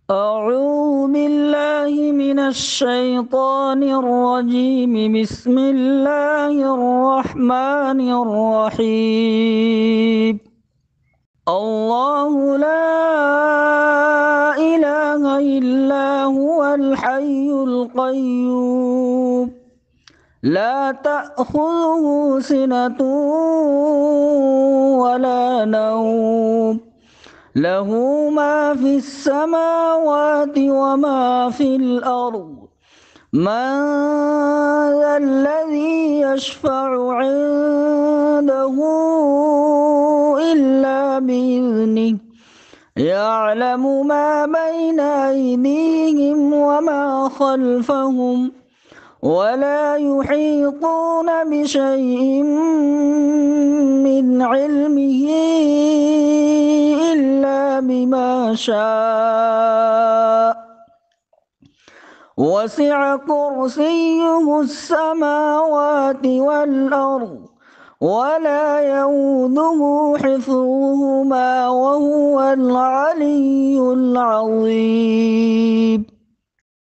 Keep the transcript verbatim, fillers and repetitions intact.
أعوذ بالله من الشيطان الرجيم. بسم الله الرحمن الرحيم. الله لا إله إلا هو الحي القيوم، لا تأخذه سنة ولا نوم، له ما في السماوات وما في الأرض. من ذا الذي يشفع عنده إلا بإذنه، يعلم ما بين أيديهم وما خلفهم، ولا يحيطون بشيء من علمه إلا بما شاء. وسع كرسيه السماوات والأرض، ولا يؤوده حفظهما، وهو العلي العظيم.